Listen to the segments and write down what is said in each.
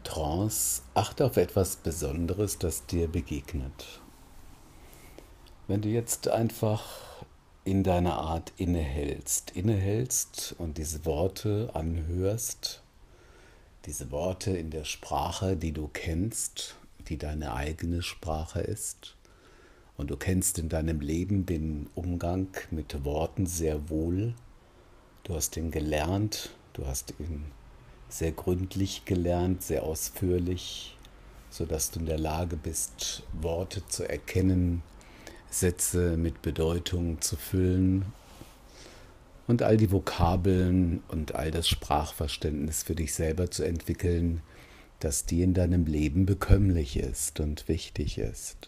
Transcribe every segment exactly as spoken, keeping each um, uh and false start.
Trance, achte auf etwas Besonderes, das dir begegnet. Wenn du jetzt einfach in deiner Art innehältst, innehältst und diese Worte anhörst, diese Worte in der Sprache, die du kennst, die deine eigene Sprache ist, und du kennst in deinem Leben den Umgang mit Worten sehr wohl, du hast ihn gelernt, du hast ihn sehr gründlich gelernt, sehr ausführlich, sodass du in der Lage bist, Worte zu erkennen, Sätze mit Bedeutung zu füllen und all die Vokabeln und all das Sprachverständnis für dich selber zu entwickeln, das dir in deinem Leben bekömmlich ist und wichtig ist.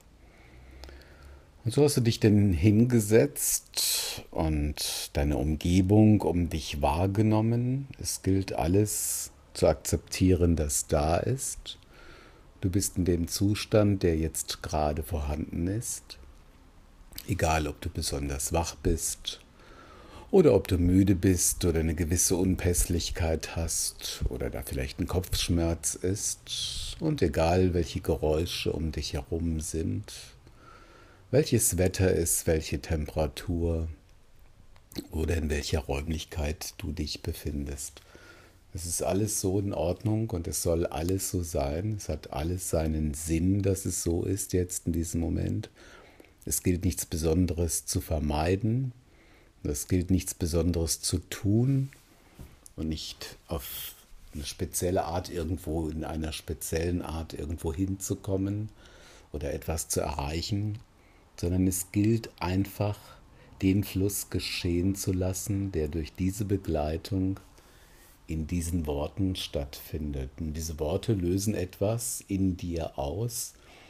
Und so hast du dich denn hingesetzt und deine Umgebung um dich wahrgenommen. Es gilt alles zu akzeptieren, das da ist. Du bist in dem Zustand, der jetzt gerade vorhanden ist. Egal, ob du besonders wach bist oder ob du müde bist oder eine gewisse Unpässlichkeit hast oder da vielleicht ein Kopfschmerz ist. Und egal, welche Geräusche um dich herum sind, welches Wetter ist, welche Temperatur oder in welcher Räumlichkeit du dich befindest. Es ist alles so in Ordnung und es soll alles so sein. Es hat alles seinen Sinn, dass es so ist jetzt in diesem Moment. Es gilt nichts Besonderes zu vermeiden. Es gilt nichts Besonderes zu tun und nicht auf eine spezielle Art irgendwo, in einer speziellen Art irgendwo hinzukommen oder etwas zu erreichen, sondern es gilt einfach, den Fluss geschehen zu lassen, der durch diese Begleitung in diesen Worten stattfindet. Und diese Worte lösen etwas in dir aus,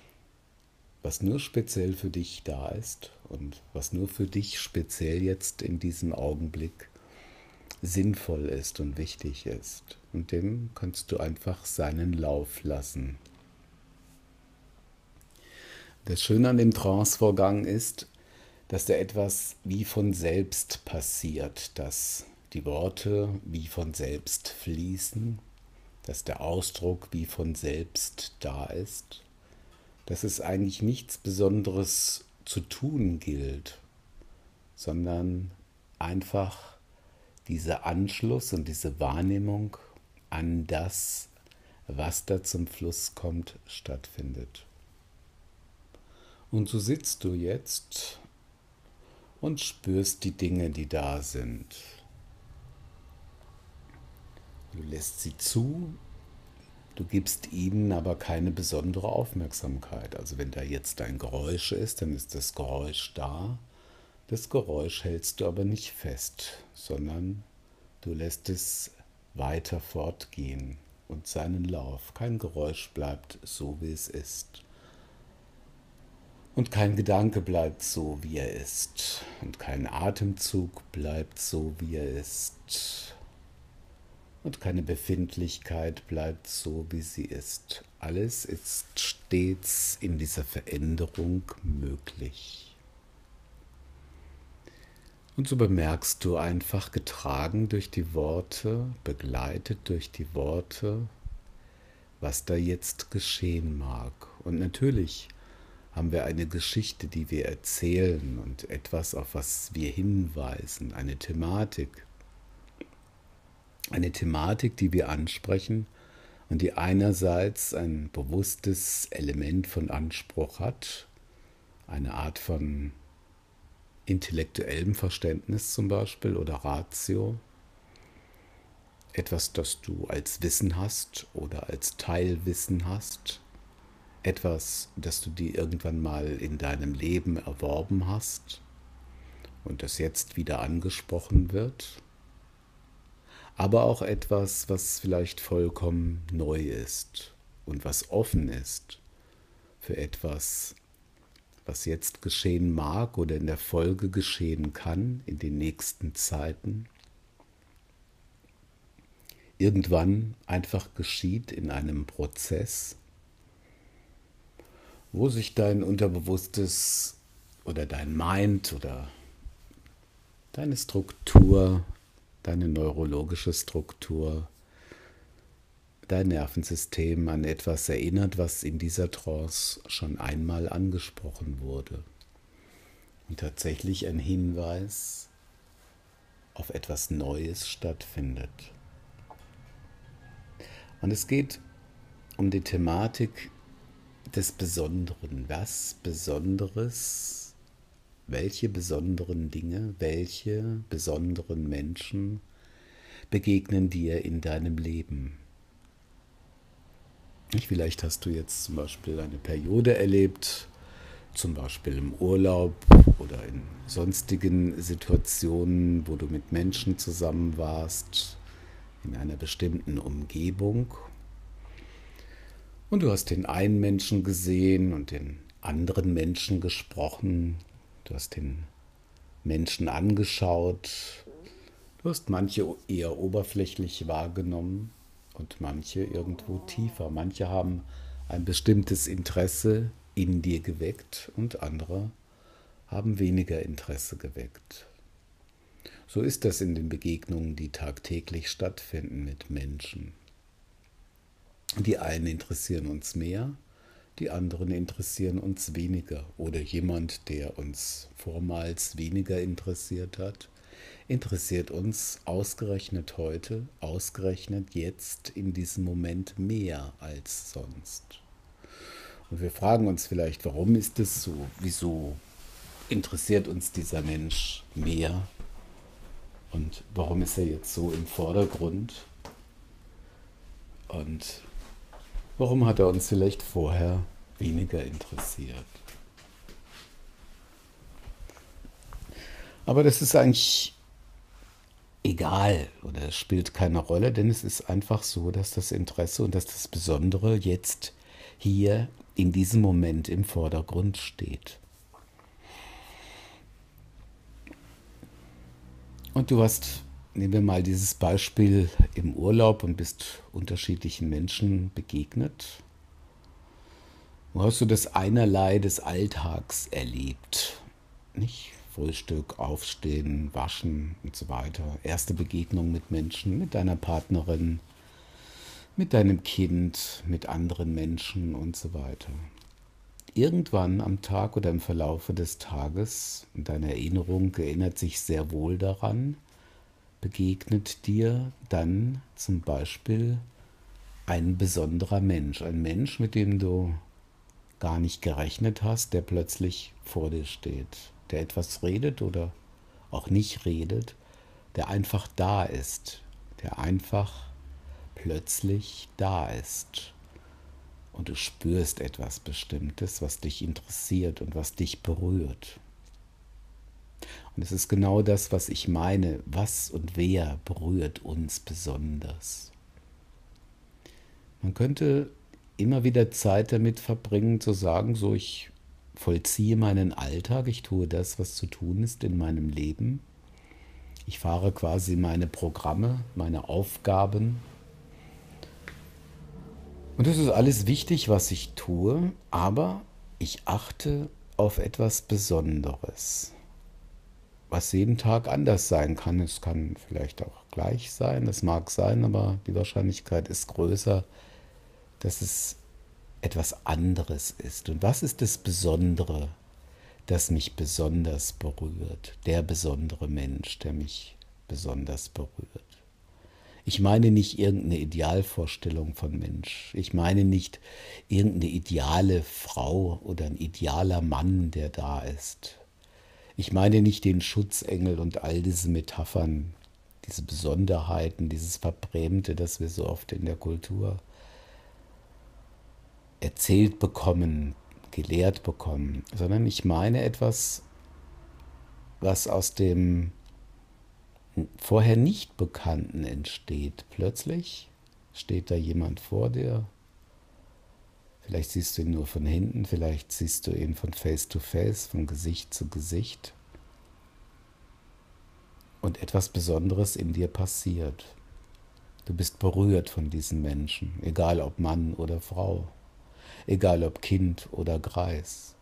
was nur speziell für dich da ist und was nur für dich speziell jetzt in diesem Augenblick sinnvoll ist und wichtig ist. Und dem kannst du einfach seinen Lauf lassen. Das Schöne an dem Trancevorgang ist, dass da etwas wie von selbst passiert, dass die Worte wie von selbst fließen, dass der Ausdruck wie von selbst da ist, dass es eigentlich nichts Besonderes zu tun gilt, sondern einfach dieser Anschluss und diese Wahrnehmung an das, was da zum Fluss kommt, stattfindet. Und so sitzt du jetzt und spürst die Dinge, die da sind. Du lässt sie zu, du gibst ihnen aber keine besondere Aufmerksamkeit. Also wenn da jetzt ein Geräusch ist, dann ist das Geräusch da. Das Geräusch hältst du aber nicht fest, sondern du lässt es weiter fortgehen und seinen Lauf. Kein Geräusch bleibt so, wie es ist. Und kein Gedanke bleibt so, wie er ist. Und kein Atemzug bleibt so, wie er ist. Und keine Befindlichkeit bleibt so, wie sie ist. Alles ist stets in dieser Veränderung möglich. Und so bemerkst du einfach, getragen durch die Worte, begleitet durch die Worte, was da jetzt geschehen mag. Und natürlich haben wir eine Geschichte, die wir erzählen und etwas, auf was wir hinweisen, eine Thematik. Eine Thematik, die wir ansprechen und die einerseits ein bewusstes Element von Anspruch hat, eine Art von intellektuellem Verständnis zum Beispiel oder Ratio, etwas, das du als Wissen hast oder als Teilwissen hast, etwas, das du dir irgendwann mal in deinem Leben erworben hast und das jetzt wieder angesprochen wird, aber auch etwas, was vielleicht vollkommen neu ist und was offen ist für etwas, was jetzt geschehen mag oder in der Folge geschehen kann in den nächsten Zeiten. Irgendwann einfach geschieht in einem Prozess, wo sich dein Unterbewusstes oder dein Mind oder deine Struktur, deine neurologische Struktur dein Nervensystem an etwas erinnert, was in dieser Trance schon einmal angesprochen wurde. Und tatsächlich ein Hinweis auf etwas Neues stattfindet. Und es geht um die Thematik des Besonderen. Was Besonderes, welche besonderen Dinge, welche besonderen Menschen begegnen dir in deinem Leben? Vielleicht hast du jetzt zum Beispiel eine Periode erlebt, zum Beispiel im Urlaub oder in sonstigen Situationen, wo du mit Menschen zusammen warst, in einer bestimmten Umgebung. Und du hast den einen Menschen gesehen und den anderen Menschen gesprochen. Du hast den Menschen angeschaut. Du hast manche eher oberflächlich wahrgenommen und manche irgendwo tiefer. Manche haben ein bestimmtes Interesse in dir geweckt und andere haben weniger Interesse geweckt. So ist das in den Begegnungen, die tagtäglich stattfinden mit Menschen. Die einen interessieren uns mehr, die anderen interessieren uns weniger. Oder jemand, der uns vormals weniger interessiert hat, interessiert uns ausgerechnet heute, ausgerechnet jetzt in diesem Moment mehr als sonst. Und wir fragen uns vielleicht, warum ist es so? Wieso interessiert uns dieser Mensch mehr? Und warum ist er jetzt so im Vordergrund? Und warum hat er uns vielleicht vorher weniger interessiert? Aber das ist eigentlich egal oder es spielt keine Rolle, denn es ist einfach so, dass das Interesse und dass das Besondere jetzt hier in diesem Moment im Vordergrund steht. Und du hast, nehmen wir mal dieses Beispiel im Urlaub und bist unterschiedlichen Menschen begegnet. Wo hast du das Einerlei des Alltags erlebt? Nicht? Frühstück, Aufstehen, Waschen und so weiter. Erste Begegnung mit Menschen, mit deiner Partnerin, mit deinem Kind, mit anderen Menschen und so weiter. Irgendwann am Tag oder im Verlaufe des Tages, und deine Erinnerung erinnert sich sehr wohl daran, begegnet dir dann zum Beispiel ein besonderer Mensch. Ein Mensch, mit dem du gar nicht gerechnet hast, der plötzlich vor dir steht. Der etwas redet oder auch nicht redet, der einfach da ist. Der einfach plötzlich da ist. Und du spürst etwas Bestimmtes, was dich interessiert und was dich berührt. Und es ist genau das, was ich meine. Was und wer berührt uns besonders? Man könnte immer wieder Zeit damit verbringen, zu sagen, so ich vollziehe meinen Alltag, ich tue das, was zu tun ist in meinem Leben. Ich fahre quasi meine Programme, meine Aufgaben. Und das ist alles wichtig, was ich tue, aber ich achte auf etwas Besonderes, was jeden Tag anders sein kann. Es kann vielleicht auch gleich sein, das mag sein, aber die Wahrscheinlichkeit ist größer, dass es etwas anderes ist. Und was ist das Besondere, das mich besonders berührt? Der besondere Mensch, der mich besonders berührt. Ich meine nicht irgendeine Idealvorstellung von Mensch. Ich meine nicht irgendeine ideale Frau oder ein idealer Mann, der da ist. Ich meine nicht den Schutzengel und all diese Metaphern, diese Besonderheiten, dieses Verbrämte, das wir so oft in der Kultur erzählt bekommen, gelehrt bekommen, sondern ich meine etwas, was aus dem vorher nicht Bekannten entsteht. Plötzlich steht da jemand vor dir, vielleicht siehst du ihn nur von hinten, vielleicht siehst du ihn von Face to Face, von Gesicht zu Gesicht und etwas Besonderes in dir passiert. Du bist berührt von diesem Menschen, egal ob Mann oder Frau. Egal ob Kind oder Greis.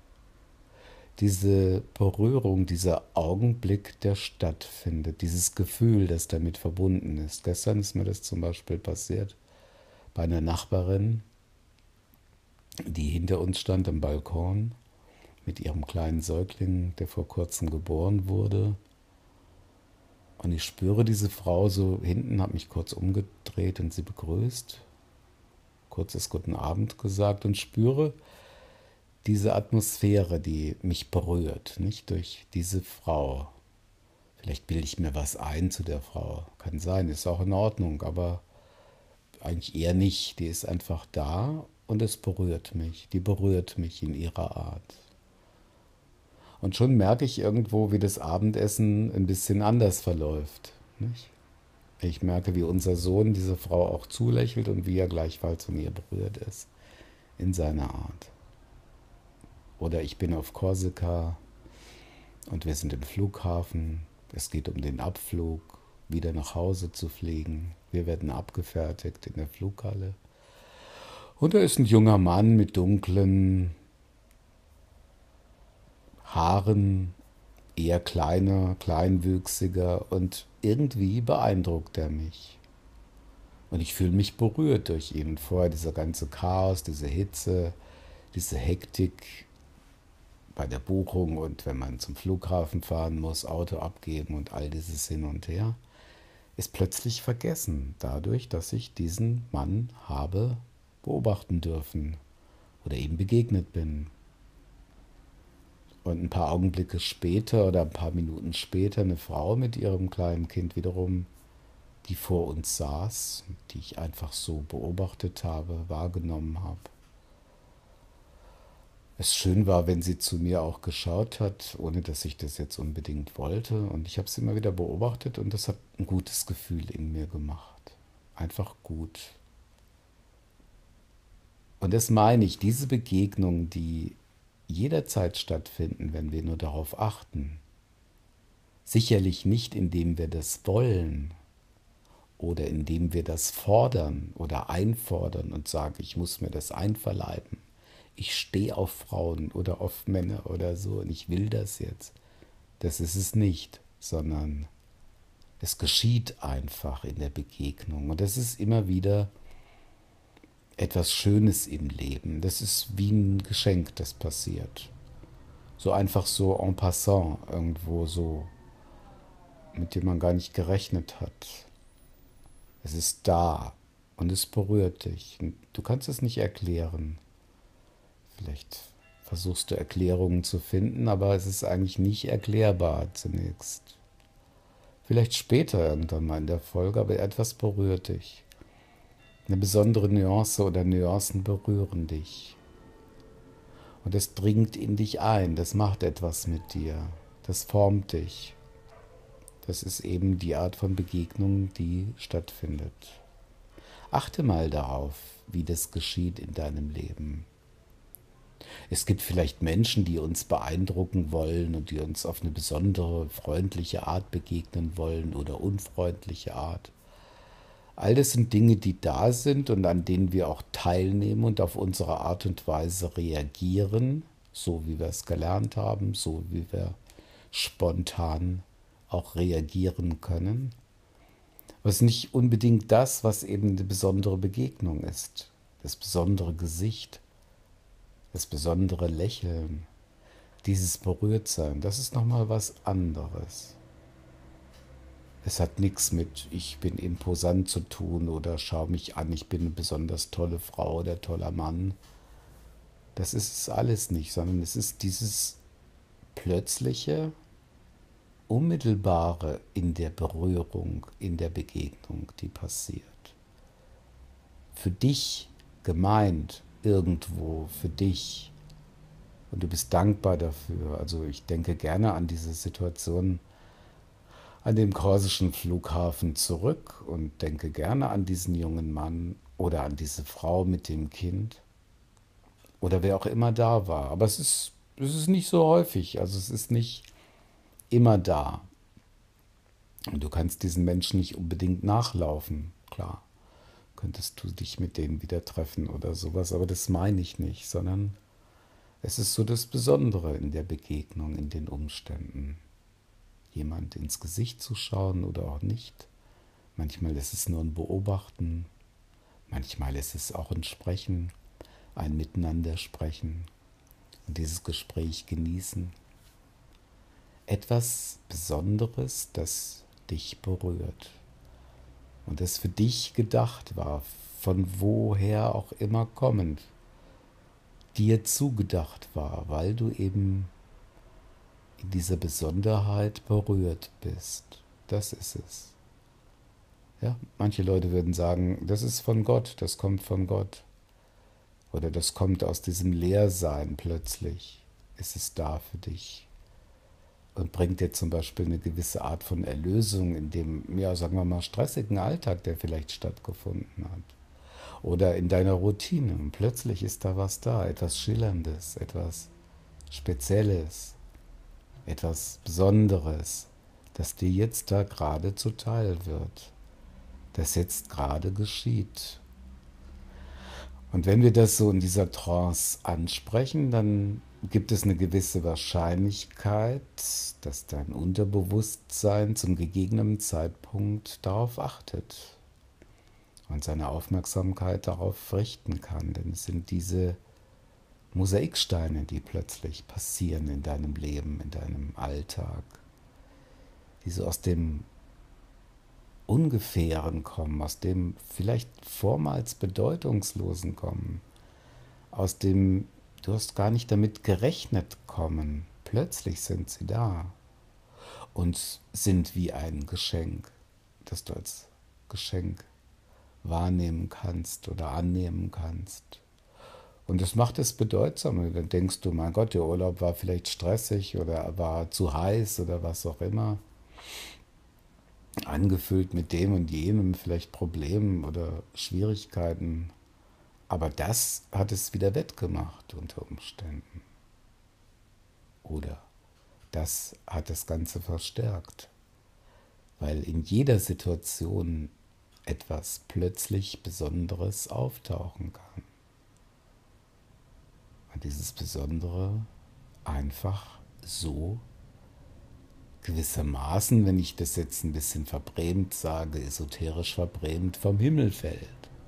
Diese Berührung, dieser Augenblick, der stattfindet, dieses Gefühl, das damit verbunden ist. Gestern ist mir das zum Beispiel passiert bei einer Nachbarin, die hinter uns stand am Balkon mit ihrem kleinen Säugling, der vor kurzem geboren wurde. Und ich spüre diese Frau so hinten, habe mich kurz umgedreht und sie begrüßt, kurzes Guten Abend gesagt und spüre diese Atmosphäre, die mich berührt, nicht durch diese Frau. Vielleicht bilde ich mir was ein zu der Frau, kann sein, ist auch in Ordnung, aber eigentlich eher nicht. Die ist einfach da und es berührt mich, die berührt mich in ihrer Art. Und schon merke ich irgendwo, wie das Abendessen ein bisschen anders verläuft. Nicht? Ich merke, wie unser Sohn diese Frau auch zulächelt und wie er gleichfalls von ihr berührt ist, in seiner Art. Oder ich bin auf Korsika und wir sind im Flughafen. Es geht um den Abflug, wieder nach Hause zu fliegen. Wir werden abgefertigt in der Flughalle. Und da ist ein junger Mann mit dunklen Haaren, eher kleiner, kleinwüchsiger und irgendwie beeindruckt er mich. Und ich fühle mich berührt durch ihn. Vorher dieser ganze Chaos, diese Hitze, diese Hektik bei der Buchung und wenn man zum Flughafen fahren muss, Auto abgeben und all dieses Hin und Her, ist plötzlich vergessen dadurch, dass ich diesen Mann habe beobachten dürfen oder ihm begegnet bin. Und ein paar Augenblicke später oder ein paar Minuten später eine Frau mit ihrem kleinen Kind wiederum, die vor uns saß, die ich einfach so beobachtet habe, wahrgenommen habe. Es schön war, wenn sie zu mir auch geschaut hat, ohne dass ich das jetzt unbedingt wollte. Und ich habe sie immer wieder beobachtet und das hat ein gutes Gefühl in mir gemacht. Einfach gut. Und das meine ich, diese Begegnungen, die jederzeit stattfinden, wenn wir nur darauf achten. Sicherlich nicht, indem wir das wollen oder indem wir das fordern oder einfordern und sagen, ich muss mir das einverleiben. Ich stehe auf Frauen oder auf Männer oder so und ich will das jetzt. Das ist es nicht, sondern es geschieht einfach in der Begegnung. Und das ist immer wieder etwas Schönes im Leben. Das ist wie ein Geschenk, das passiert. So einfach so en passant, irgendwo so, mit dem man gar nicht gerechnet hat. Es ist da und es berührt dich. Du kannst es nicht erklären. Vielleicht versuchst du Erklärungen zu finden, aber es ist eigentlich nicht erklärbar zunächst. Vielleicht später irgendwann mal in der Folge, aber etwas berührt dich. Eine besondere Nuance oder Nuancen berühren dich. Und es dringt in dich ein, das macht etwas mit dir, das formt dich. Das ist eben die Art von Begegnung, die stattfindet. Achte mal darauf, wie das geschieht in deinem Leben. Es gibt vielleicht Menschen, die uns beeindrucken wollen und die uns auf eine besondere, freundliche Art begegnen wollen oder unfreundliche Art. All das sind Dinge, die da sind und an denen wir auch teilnehmen und auf unsere Art und Weise reagieren, so wie wir es gelernt haben, so wie wir spontan auch reagieren können. Aber es ist nicht unbedingt das, was eben eine besondere Begegnung ist, das besondere Gesicht, das besondere Lächeln, dieses Berührtsein, das ist nochmal was anderes. Es hat nichts mit, ich bin imposant zu tun oder schau mich an, ich bin eine besonders tolle Frau oder toller Mann. Das ist es alles nicht, sondern es ist dieses plötzliche, unmittelbare in der Berührung, in der Begegnung, die passiert. Für dich gemeint, irgendwo, für dich. Und du bist dankbar dafür. Also ich denke gerne an diese Situation an dem korsischen Flughafen zurück und denke gerne an diesen jungen Mann oder an diese Frau mit dem Kind oder wer auch immer da war. Aber es ist, es ist nicht so häufig, also es ist nicht immer da. Und du kannst diesen Menschen nicht unbedingt nachlaufen, klar. Könntest du dich mit denen wieder treffen oder sowas, aber das meine ich nicht, sondern es ist so das Besondere in der Begegnung, in den Umständen. Jemand ins Gesicht zu schauen oder auch nicht. Manchmal ist es nur ein Beobachten. Manchmal ist es auch ein Sprechen, ein Miteinander sprechen und dieses Gespräch genießen. Etwas Besonderes, das dich berührt und das für dich gedacht war, von woher auch immer kommend, dir zugedacht war, weil du eben in dieser Besonderheit berührt bist. Das ist es. Ja, manche Leute würden sagen, das ist von Gott, das kommt von Gott. Oder das kommt aus diesem Leersein plötzlich. Ist es da für dich und bringt dir zum Beispiel eine gewisse Art von Erlösung in dem, ja, sagen wir mal, stressigen Alltag, der vielleicht stattgefunden hat. Oder in deiner Routine. Und plötzlich ist da was da, etwas Schillerndes, etwas Spezielles, etwas Besonderes, das dir jetzt da gerade zuteil wird, das jetzt gerade geschieht. Und wenn wir das so in dieser Trance ansprechen, dann gibt es eine gewisse Wahrscheinlichkeit, dass dein Unterbewusstsein zum gegebenen Zeitpunkt darauf achtet und seine Aufmerksamkeit darauf richten kann. Denn es sind diese Mosaiksteine, die plötzlich passieren in deinem Leben, in deinem Alltag, die so aus dem Ungefähren kommen, aus dem vielleicht vormals Bedeutungslosen kommen, aus dem du hast gar nicht damit gerechnet kommen. Plötzlich sind sie da und sind wie ein Geschenk, das du als Geschenk wahrnehmen kannst oder annehmen kannst. Und das macht es bedeutsam. Dann denkst du, mein Gott, der Urlaub war vielleicht stressig oder war zu heiß oder was auch immer. Angefüllt mit dem und jenem, vielleicht Problemen oder Schwierigkeiten. Aber das hat es wieder wettgemacht unter Umständen. Oder das hat das Ganze verstärkt. Weil in jeder Situation etwas plötzlich Besonderes auftauchen kann. Und dieses Besondere einfach so gewissermaßen, wenn ich das jetzt ein bisschen verbrämt sage, esoterisch verbrämt, vom Himmel fällt.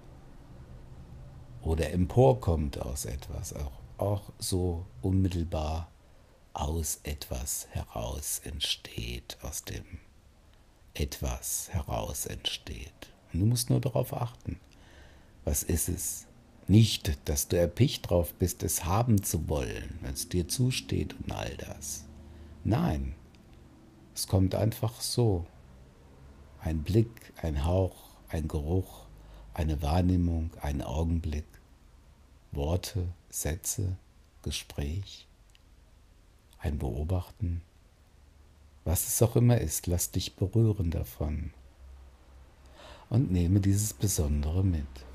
Oder emporkommt aus etwas, auch, auch so unmittelbar aus etwas heraus entsteht, aus dem etwas heraus entsteht. Und du musst nur darauf achten, was ist es? Nicht, dass du erpicht drauf bist, es haben zu wollen, wenn es dir zusteht und all das. Nein, es kommt einfach so. Ein Blick, ein Hauch, ein Geruch, eine Wahrnehmung, ein Augenblick, Worte, Sätze, Gespräch, ein Beobachten. Was es auch immer ist, lass dich berühren davon und nehme dieses Besondere mit.